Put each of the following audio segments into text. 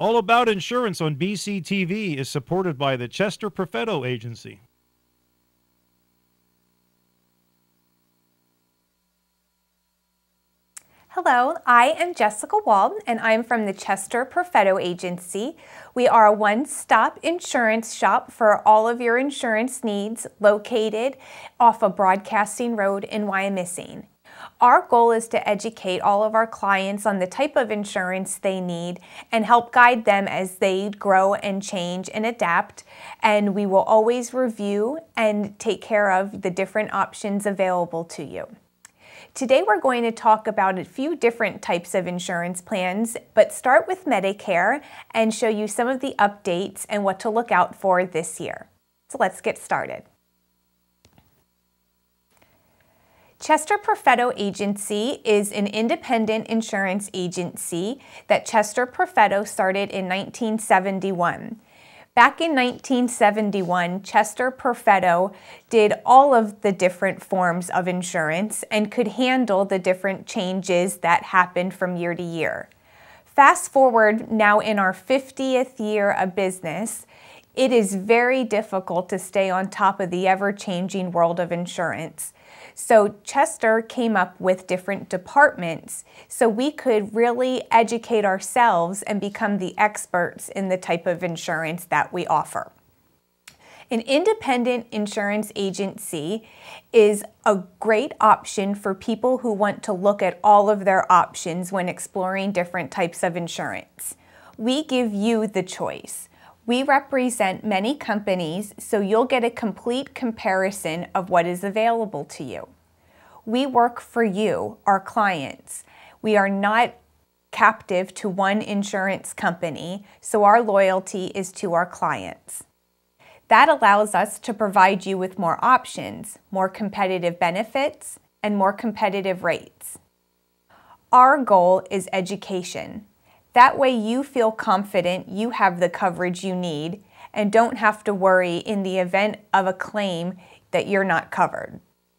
All About Insurance on BCTV is supported by the Chester Perfetto Agency. Hello, I am Jessica Walb, and I'm from the Chester Perfetto Agency. We are a one-stop insurance shop for all of your insurance needs, located off of Broadcasting Road in Wyomissing. Our goal is to educate all of our clients on the type of insurance they need and help guide them as they grow and change and adapt. And we will always review and take care of the different options available to you. Today we're going to talk about a few different types of insurance plans, but start with Medicare and show you some of the updates and what to look out for this year. So let's get started. Chester Perfetto Agency is an independent insurance agency that Chester Perfetto started in 1971. Back in 1971, Chester Perfetto did all of the different forms of insurance and could handle the different changes that happened from year to year. Fast forward now in our 50th year of business, it is very difficult to stay on top of the ever-changing world of insurance. So Chester came up with different departments so we could really educate ourselves and become the experts in the type of insurance that we offer. An independent insurance agency is a great option for people who want to look at all of their options when exploring different types of insurance. We give you the choice. We represent many companies, so you'll get a complete comparison of what is available to you. We work for you, our clients. We are not captive to one insurance company, so our loyalty is to our clients. That allows us to provide you with more options, more competitive benefits, and more competitive rates. Our goal is education. That way you feel confident you have the coverage you need and don't have to worry in the event of a claim that you're not covered.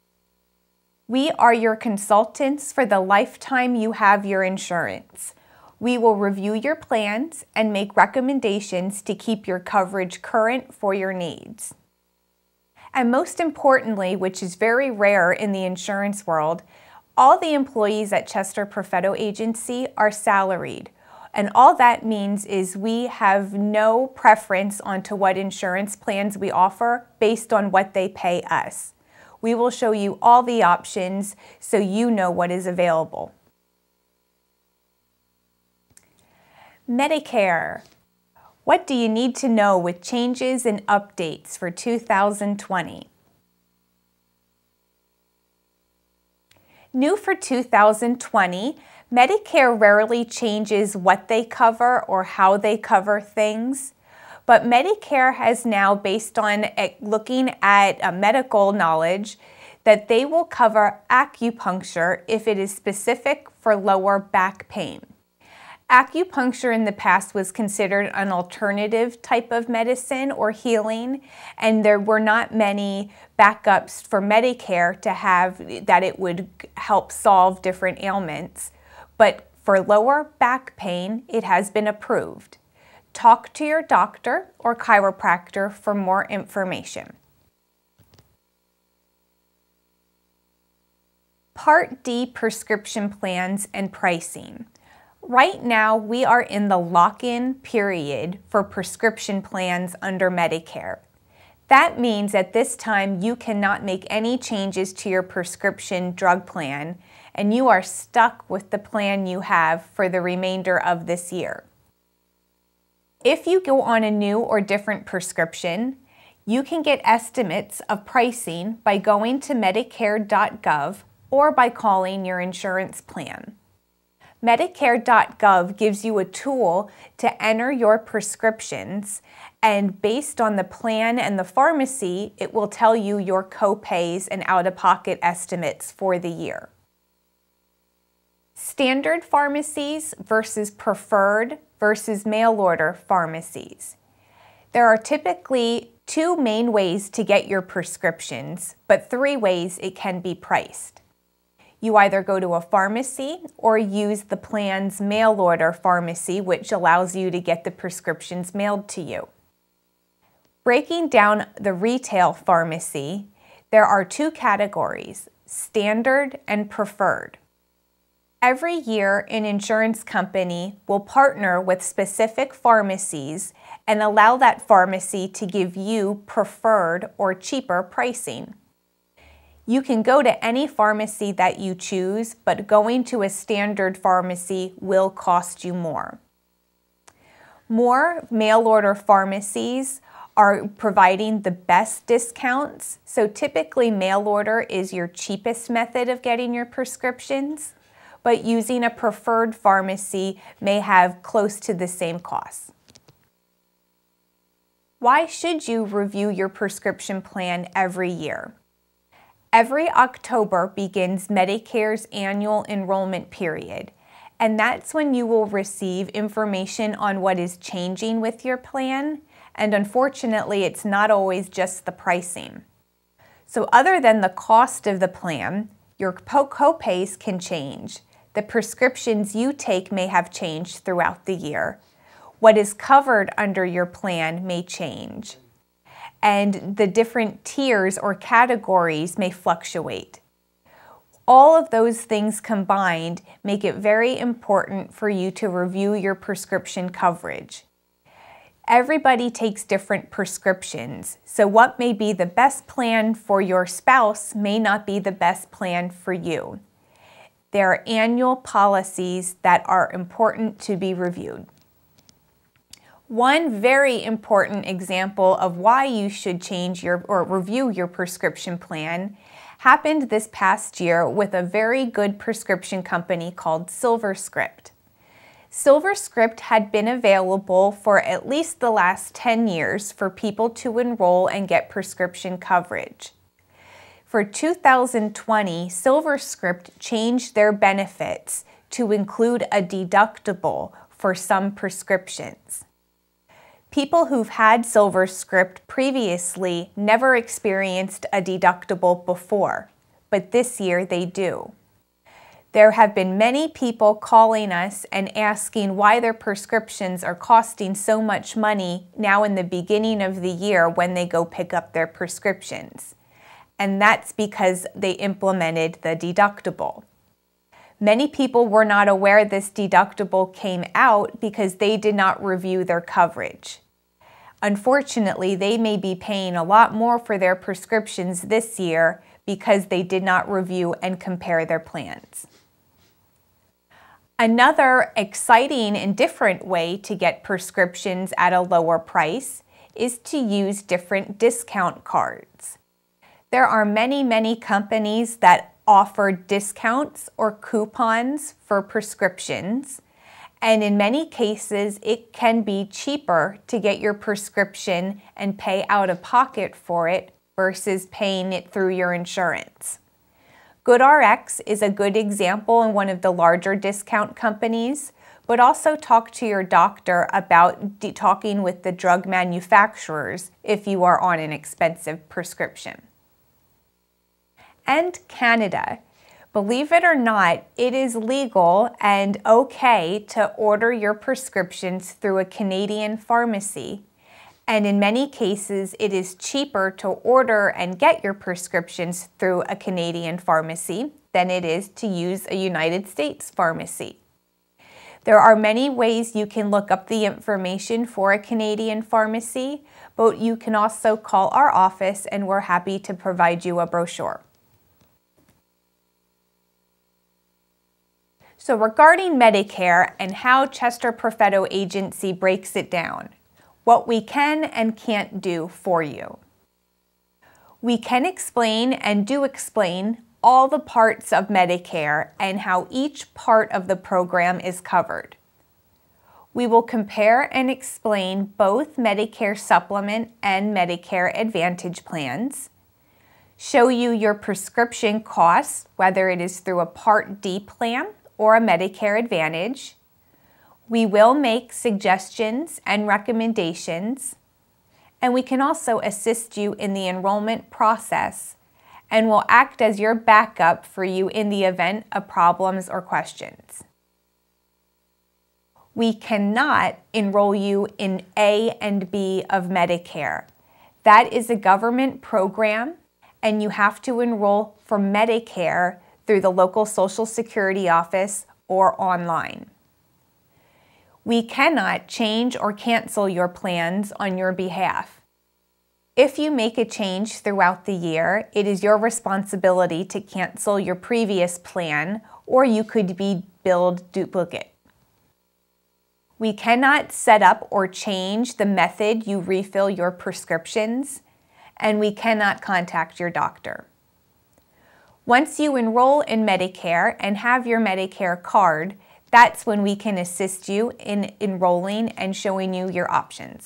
We are your consultants for the lifetime you have your insurance. We will review your plans and make recommendations to keep your coverage current for your needs. And most importantly, which is very rare in the insurance world, all the employees at Chester Perfetto Agency are salaried. And all that means is we have no preference onto what insurance plans we offer based on what they pay us. We will show you all the options so you know what is available. Medicare. What do you need to know with changes and updates for 2020? New for 2020, Medicare rarely changes what they cover or how they cover things, but Medicare has now, based on looking at medical knowledge, that they will cover acupuncture if it is specific for lower back pain. Acupuncture in the past was considered an alternative type of medicine or healing, and there were not many backups for Medicare to have that it would help solve different ailments. But for lower back pain, it has been approved. Talk to your doctor or chiropractor for more information. Part D prescription plans and pricing. Right now, we are in the lock-in period for prescription plans under Medicare. That means at this time, you cannot make any changes to your prescription drug plan, and you are stuck with the plan you have for the remainder of this year. If you go on a new or different prescription, you can get estimates of pricing by going to Medicare.gov or by calling your insurance plan. Medicare.gov gives you a tool to enter your prescriptions, and based on the plan and the pharmacy, it will tell you your co-pays and out-of-pocket estimates for the year. Standard pharmacies versus preferred versus mail-order pharmacies. There are typically two main ways to get your prescriptions, but three ways it can be priced. You either go to a pharmacy or use the plan's mail order pharmacy, which allows you to get the prescriptions mailed to you. Breaking down the retail pharmacy, there are two categories, standard and preferred. Every year, an insurance company will partner with specific pharmacies and allow that pharmacy to give you preferred or cheaper pricing. You can go to any pharmacy that you choose, but going to a standard pharmacy will cost you more. More mail order pharmacies are providing the best discounts, so typically mail order is your cheapest method of getting your prescriptions, but using a preferred pharmacy may have close to the same costs. Why should you review your prescription plan every year? Every October begins Medicare's annual enrollment period, and that's when you will receive information on what is changing with your plan, and unfortunately, it's not always just the pricing. So other than the cost of the plan, your co-pays can change. The prescriptions you take may have changed throughout the year. What is covered under your plan may change, and the different tiers or categories may fluctuate. All of those things combined make it very important for you to review your prescription coverage. Everybody takes different prescriptions, so what may be the best plan for your spouse may not be the best plan for you. There are annual policies that are important to be reviewed. One very important example of why you should change or review your prescription plan happened this past year with a very good prescription company called SilverScript. SilverScript had been available for at least the last 10 years for people to enroll and get prescription coverage. For 2020, SilverScript changed their benefits to include a deductible for some prescriptions. People who've had SilverScript previously never experienced a deductible before, but this year they do. There have been many people calling us and asking why their prescriptions are costing so much money now in the beginning of the year when they go pick up their prescriptions. And that's because they implemented the deductible. Many people were not aware this deductible came out because they did not review their coverage. Unfortunately, they may be paying a lot more for their prescriptions this year because they did not review and compare their plans. Another exciting and different way to get prescriptions at a lower price is to use different discount cards. There are many companies that offer discounts or coupons for prescriptions, and in many cases, it can be cheaper to get your prescription and pay out of pocket for it versus paying it through your insurance. GoodRx is a good example and one of the larger discount companies, but also talk to your doctor about talking with the drug manufacturers if you are on an expensive prescription. And Canada. Believe it or not, it is legal and okay to order your prescriptions through a Canadian pharmacy. And in many cases, it is cheaper to order and get your prescriptions through a Canadian pharmacy than it is to use a United States pharmacy. There are many ways you can look up the information for a Canadian pharmacy, but you can also call our office and we're happy to provide you a brochure. So regarding Medicare and how Chester Perfetto Agency breaks it down, what we can and can't do for you. We can explain and do explain all the parts of Medicare and how each part of the program is covered. We will compare and explain both Medicare Supplement and Medicare Advantage plans, show you your prescription costs, whether it is through a Part D plan or a Medicare Advantage. We will make suggestions and recommendations, and we can also assist you in the enrollment process and will act as your backup for you in the event of problems or questions. We cannot enroll you in A and B of Medicare. That is a government program, and you have to enroll for Medicare through the local Social Security office or online. We cannot change or cancel your plans on your behalf. If you make a change throughout the year, it is your responsibility to cancel your previous plan, or you could be billed duplicate. We cannot set up or change the method you refill your prescriptions, and we cannot contact your doctor. Once you enroll in Medicare and have your Medicare card, that's when we can assist you in enrolling and showing you your options.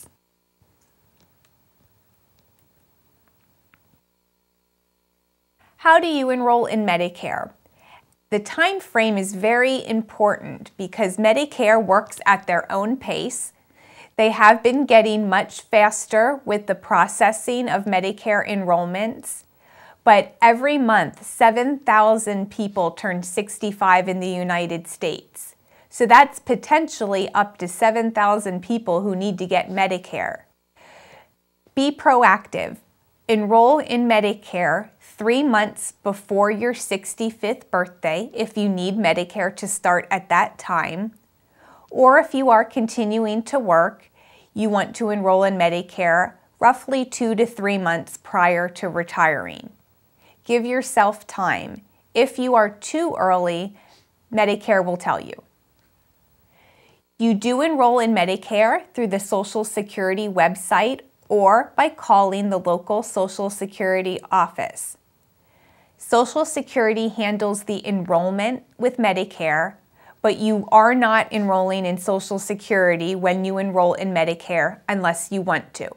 How do you enroll in Medicare? The time frame is very important because Medicare works at their own pace. They have been getting much faster with the processing of Medicare enrollments, but every month 7,000 people turn 65 in the United States. So that's potentially up to 7,000 people who need to get Medicare. Be proactive. Enroll in Medicare 3 months before your 65th birthday if you need Medicare to start at that time. Or if you are continuing to work, you want to enroll in Medicare roughly 2 to 3 months prior to retiring. Give yourself time. If you are too early, Medicare will tell you. You do enroll in Medicare through the Social Security website or by calling the local Social Security office. Social Security handles the enrollment with Medicare, but you are not enrolling in Social Security when you enroll in Medicare unless you want to.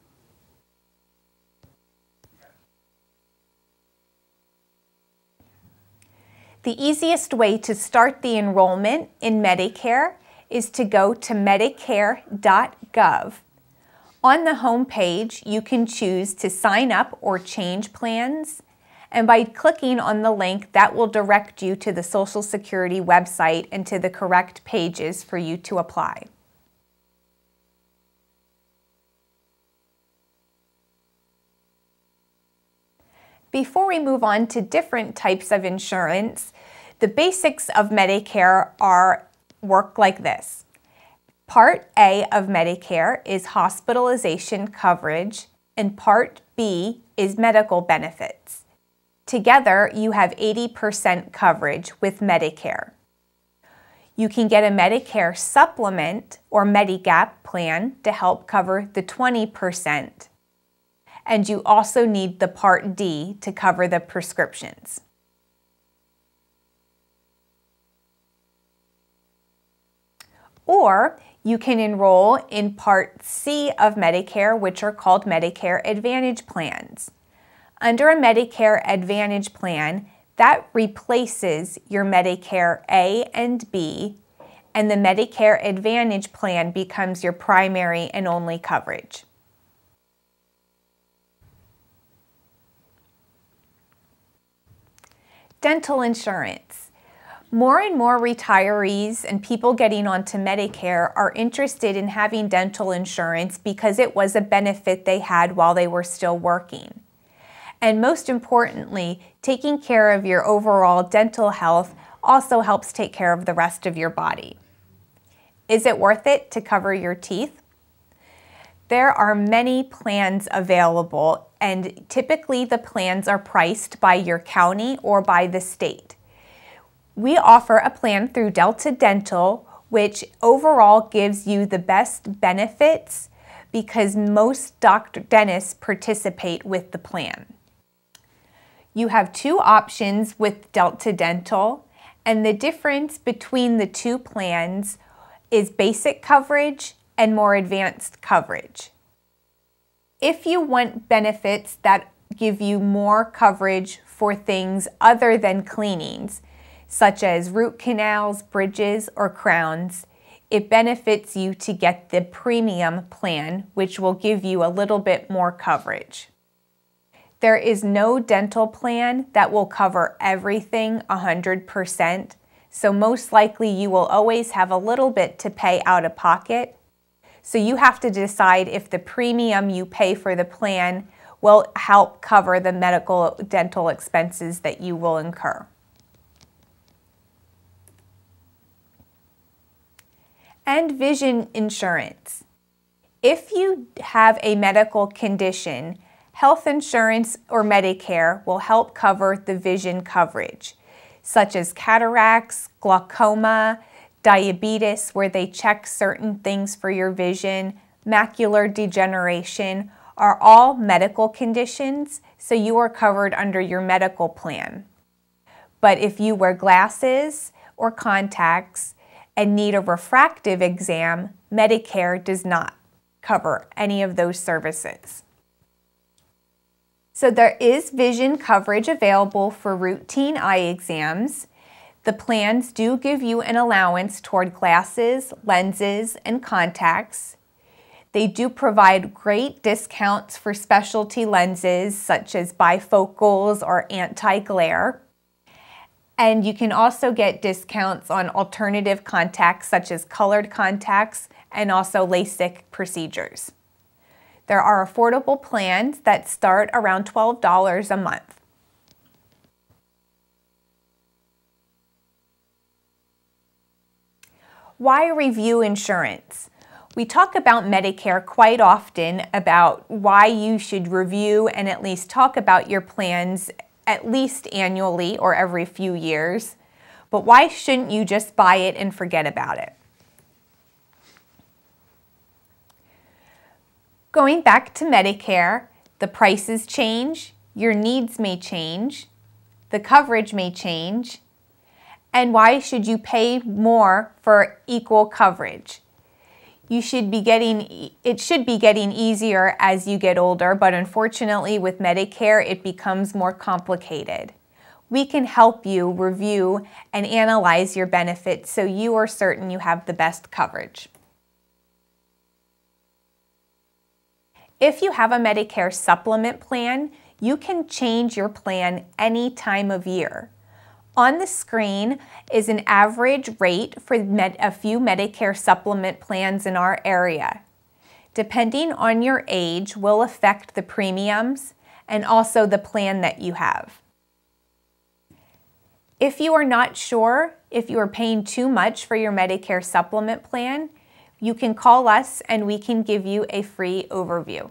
The easiest way to start the enrollment in Medicare is to go to medicare.gov. On the home page, you can choose to sign up or change plans, and by clicking on the link, that will direct you to the Social Security website and to the correct pages for you to apply. Before we move on to different types of insurance, the basics of Medicare work like this. Part A of Medicare is hospitalization coverage, and Part B is medical benefits. Together, you have 80% coverage with Medicare. You can get a Medicare supplement or Medigap plan to help cover the 20%. And you also need the Part D to cover the prescriptions. Or you can enroll in Part C of Medicare, which are called Medicare Advantage plans. Under a Medicare Advantage plan, that replaces your Medicare A and B, and the Medicare Advantage plan becomes your primary and only coverage. Dental insurance. More and more retirees and people getting onto Medicare are interested in having dental insurance because it was a benefit they had while they were still working. And most importantly, taking care of your overall dental health also helps take care of the rest of your body. Is it worth it to cover your teeth? There are many plans available, and typically the plans are priced by your county or by the state. We offer a plan through Delta Dental, which overall gives you the best benefits because most dentists participate with the plan. You have two options with Delta Dental, and the difference between the two plans is basic coverage and more advanced coverage. If you want benefits that give you more coverage for things other than cleanings, such as root canals, bridges, or crowns, it benefits you to get the premium plan, which will give you a little bit more coverage. There is no dental plan that will cover everything 100%, so most likely you will always have a little bit to pay out of pocket. So you have to decide if the premium you pay for the plan will help cover the medical dental expenses that you will incur. And vision insurance. If you have a medical condition, health insurance or Medicare will help cover the vision coverage, such as cataracts, glaucoma, diabetes, where they check certain things for your vision, macular degeneration, are all medical conditions, so you are covered under your medical plan. But if you wear glasses or contacts and need a refractive exam, Medicare does not cover any of those services. So there is vision coverage available for routine eye exams. The plans do give you an allowance toward glasses, lenses, and contacts. They do provide great discounts for specialty lenses such as bifocals or anti-glare. And you can also get discounts on alternative contacts such as colored contacts and also LASIK procedures. There are affordable plans that start around $12 a month. Why review insurance? We talk about Medicare quite often about why you should review and at least talk about your plans at least annually or every few years. But why shouldn't you just buy it and forget about it? Going back to Medicare, the prices change, your needs may change, the coverage may change, and why should you pay more for equal coverage? It should be getting easier as you get older, but unfortunately with Medicare, it becomes more complicated. We can help you review and analyze your benefits so you are certain you have the best coverage. If you have a Medicare supplement plan, you can change your plan any time of year. On the screen is an average rate for a few Medicare supplement plans in our area. Depending on your age will affect the premiums and also the plan that you have. If you are not sure if you are paying too much for your Medicare supplement plan, you can call us and we can give you a free overview.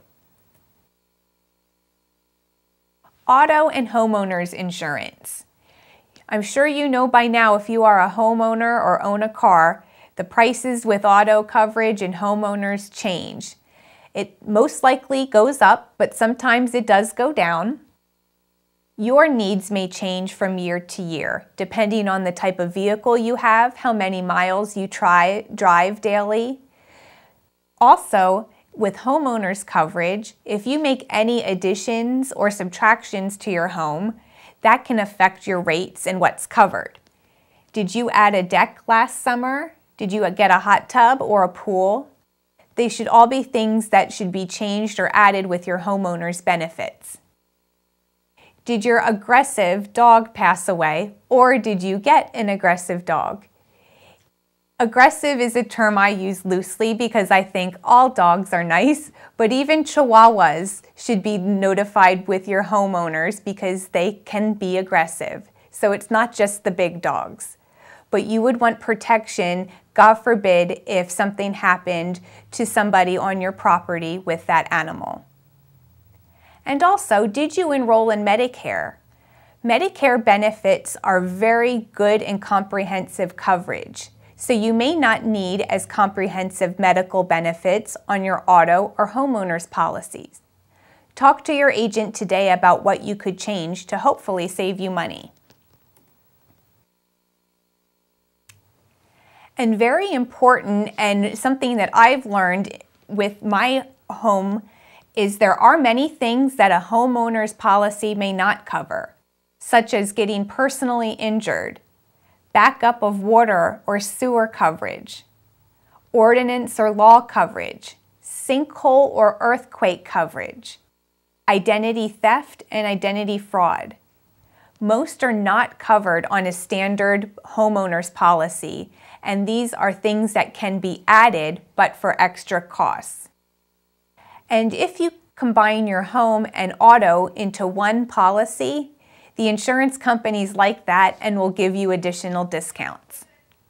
Auto and homeowners insurance. I'm sure you know by now if you are a homeowner or own a car, the prices with auto coverage and homeowners change. It most likely goes up, but sometimes it does go down. Your needs may change from year to year, depending on the type of vehicle you have, how many miles you drive daily. Also, with homeowners coverage, if you make any additions or subtractions to your home, that can affect your rates and what's covered. Did you add a deck last summer? Did you get a hot tub or a pool? They should all be things that should be changed or added with your homeowner's benefits. Did your aggressive dog pass away, or did you get an aggressive dog? Aggressive is a term I use loosely because I think all dogs are nice, but even Chihuahuas should be notified with your homeowners because they can be aggressive. So it's not just the big dogs. But you would want protection, God forbid, if something happened to somebody on your property with that animal. And also, did you enroll in Medicare? Medicare benefits are very good and comprehensive coverage. So you may not need as comprehensive medical benefits on your auto or homeowners policies. Talk to your agent today about what you could change to hopefully save you money. And very important, and something that I've learned with my home, is there are many things that a homeowner's policy may not cover, such as getting personally injured, backup of water or sewer coverage, ordinance or law coverage, sinkhole or earthquake coverage, identity theft, and identity fraud. Most are not covered on a standard homeowner's policy, and these are things that can be added but for extra costs. And if you combine your home and auto into one policy, the insurance companies like that and will give you additional discounts.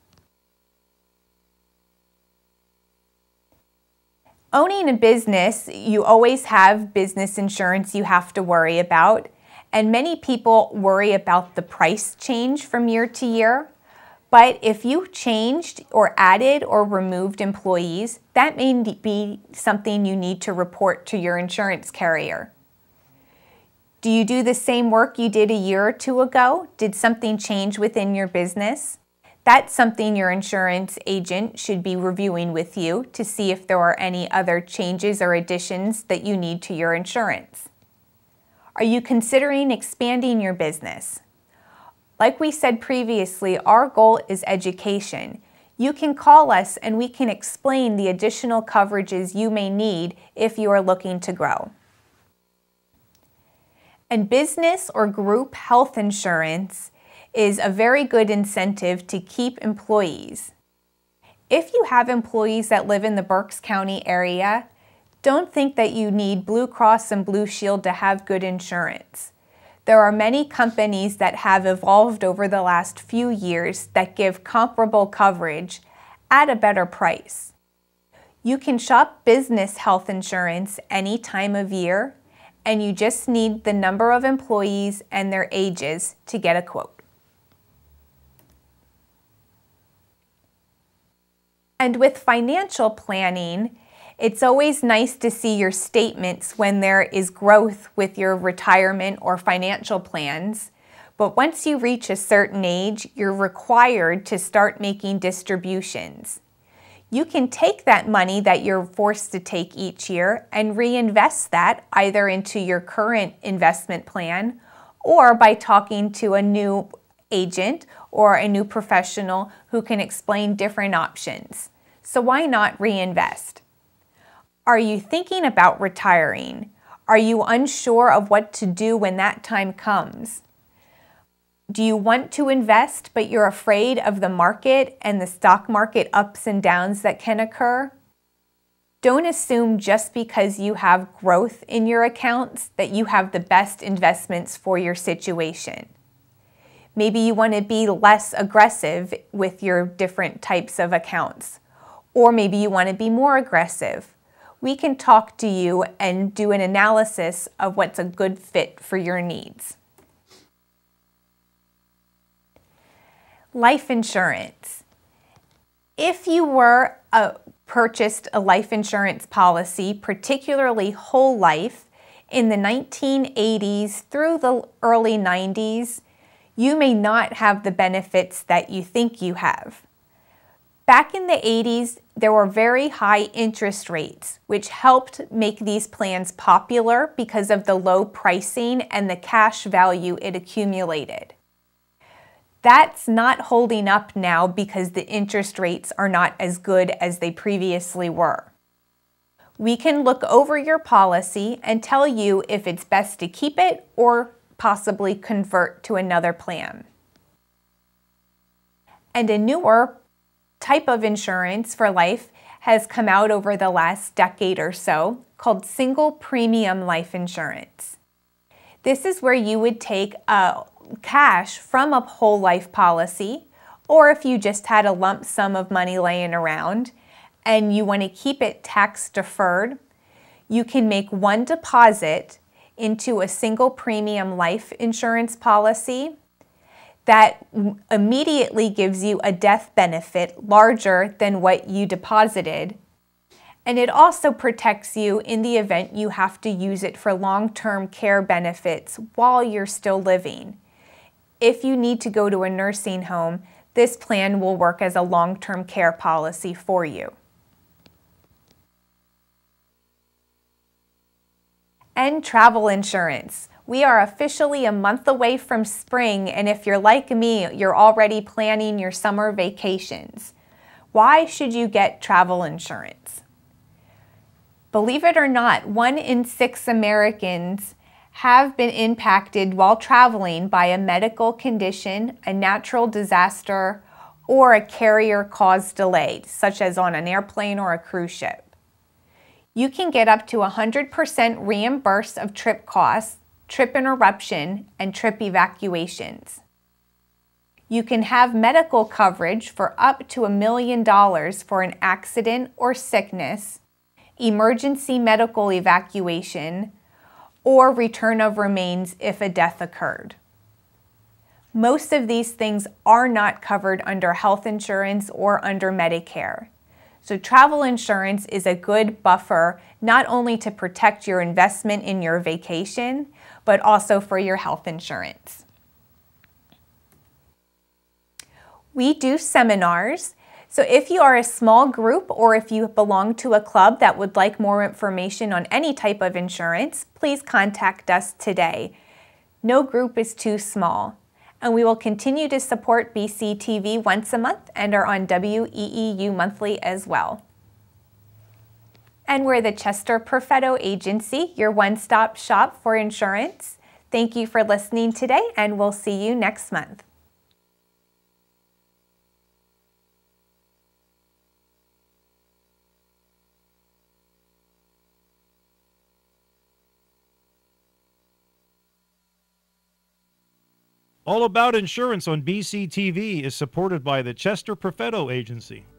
Owning a business, you always have business insurance you have to worry about, and many people worry about the price change from year to year. But if you changed or added or removed employees, that may be something you need to report to your insurance carrier. Do you do the same work you did a year or two ago? Did something change within your business? That's something your insurance agent should be reviewing with you to see if there are any other changes or additions that you need to your insurance. Are you considering expanding your business? Like we said previously, our goal is education. You can call us and we can explain the additional coverages you may need if you are looking to grow. And business or group health insurance is a very good incentive to keep employees. If you have employees that live in the Berks County area, don't think that you need Blue Cross and Blue Shield to have good insurance. There are many companies that have evolved over the last few years that give comparable coverage at a better price. You can shop business health insurance any time of year, and you just need the number of employees and their ages to get a quote. And with financial planning, it's always nice to see your statements when there is growth with your retirement or financial plans. But once you reach a certain age, you're required to start making distributions. You can take that money that you're forced to take each year and reinvest that either into your current investment plan or by talking to a new agent or a new professional who can explain different options. So why not reinvest? Are you thinking about retiring? Are you unsure of what to do when that time comes? Do you want to invest, but you're afraid of the market and the stock market ups and downs that can occur? Don't assume just because you have growth in your accounts that you have the best investments for your situation. Maybe you want to be less aggressive with your different types of accounts. Or maybe you want to be more aggressive. We can talk to you and do an analysis of what's a good fit for your needs. Life insurance. If you were purchased a life insurance policy, particularly whole life, in the 1980s through the early 90s, you may not have the benefits that you think you have. Back in the 80s, there were very high interest rates, which helped make these plans popular because of the low pricing and the cash value it accumulated. That's not holding up now because the interest rates are not as good as they previously were. We can look over your policy and tell you if it's best to keep it or possibly convert to another plan. And a newer type of insurance for life has come out over the last decade or so called single premium life insurance. This is where you would take cash from a whole life policy, or if you just had a lump sum of money laying around and you want to keep it tax deferred, you can make one deposit into a single premium life insurance policy that immediately gives you a death benefit larger than what you deposited. And it also protects you in the event you have to use it for long-term care benefits while you're still living. If you need to go to a nursing home, this plan will work as a long-term care policy for you. And travel insurance. We are officially a month away from spring, and if you're like me, you're already planning your summer vacations. Why should you get travel insurance? Believe it or not, 1 in 6 Americans have been impacted while traveling by a medical condition, a natural disaster, or a carrier-caused delay, such as on an airplane or a cruise ship. You can get up to 100% reimbursed of trip costs, trip interruption, and trip evacuations. You can have medical coverage for up to $1 million for an accident or sickness, emergency medical evacuation, or return of remains if a death occurred. Most of these things are not covered under health insurance or under Medicare. So travel insurance is a good buffer not only to protect your investment in your vacation, but also for your health insurance. We do seminars. So if you are a small group or if you belong to a club that would like more information on any type of insurance, please contact us today. No group is too small. And we will continue to support BCTV once a month and are on WEEU monthly as well. And we're the Chester Perfetto Agency, your one-stop shop for insurance. Thank you for listening today, and we'll see you next month. All About Insurance on BCTV is supported by the Chester Perfetto Agency.